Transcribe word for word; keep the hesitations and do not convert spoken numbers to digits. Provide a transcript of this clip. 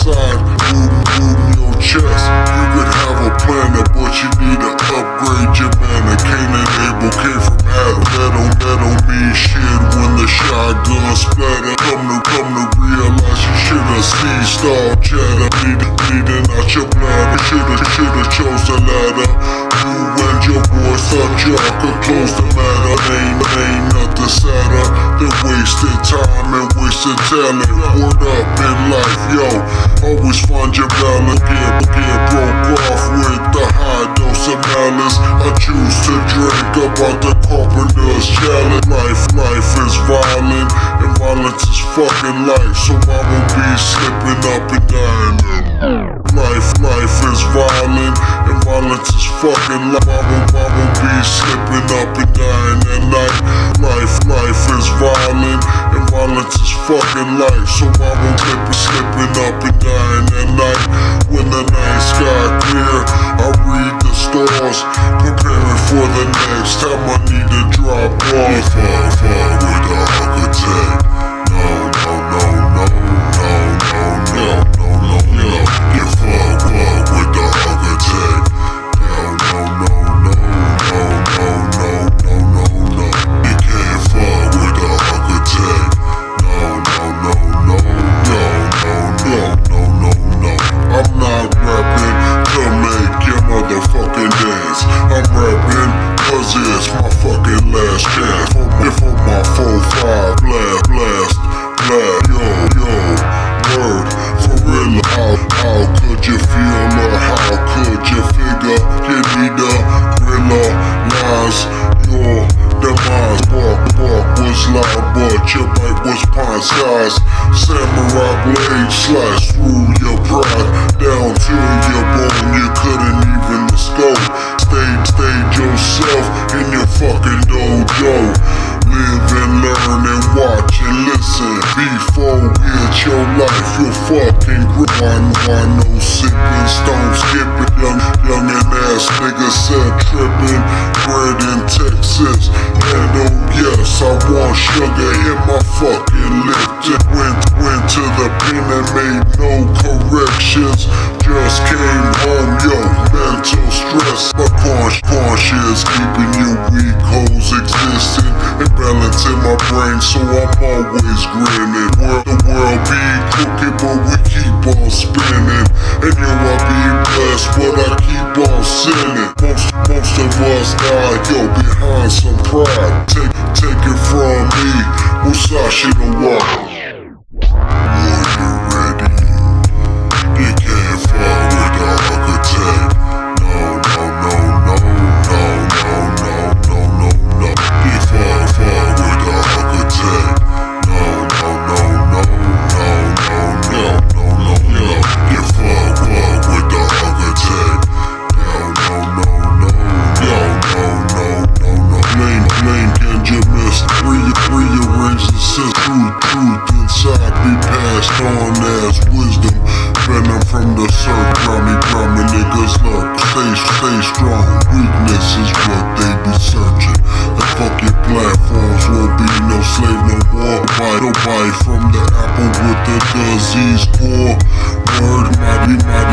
inside, moving your chest. You could have a planet, but you need to upgrade your mana. Cain and Abel came from Adam. That don't, that don't mean shit when the shotgun splatter. Come to, come to realize you should've ceased all chatter. Need, needing out your bladder. Should've, should've chose the ladder. You and your boys thought y'all could close the matter. Ain't, ain't nothing sadder than wasted time and wasted talent. Word up in life, yo. Always find your balance. Get, get broke off with the high dose of malice. I choose to drink about the carpenter's challenge. Life, life is violent, and violence is fucking life. So I won't be slipping up and dying. Life, life is violent, and violence is fucking life. I won't, I won't be slipping up and dying at night. Life, life is violent, and violence is fucking life. So I won't slip, slipping up and dying at night. When the night sky clear, I read the stars, preparing for the next time I need to drop off. Far, far with the architect. No, no, no, no, no, no, no, no, no, no. Get far, far with the architect. No, no, no, no, no, no, no, no, no, no. You can't far with the architect. No, no, no, no, no, no, no, no, no. I'm not rapping to make your motherfucking dance. I'm rapping cause it's my fucking last chance. For, for my four five blast, blast, blast. Yo, yo, word, for real. How, how could you feel or how could you figure? You need to realize your demise. Bark, bark was loud, but your bite was pine size. Samurai blade slice through your pride, down to your bone. You couldn't even escape. Stay, stay yourself in your fucking dojo. Live and learn and watch and listen before it's your life. Your fucking grip. One, one, no sipping, stone skipping. Young, young and ass nigga said tripping. Bred in Texas, and oh yes, I want sugar in my fucking Lipton. Went, went to the pen and made no corrections. Just came home, yo, mental stress. My conscience keeping you weak hoes existing. Imbalance in my brain, so I'm always grinning. World, the world be crooked, but we keep on spinning. And yo, I be blessed, but I keep on sinning. Most, most of us die, yo, behind some pride. Take, take it from me, Musashi the Wild. Truth inside be passed on as wisdom. Venom from the surf, grimy, grimy niggas lurk. Stay, stay strong, weakness is what they be searching. And fuck your platforms, won't be no slave no more. Bite, no bite from the apple with the disease core. Word mighty, mighty.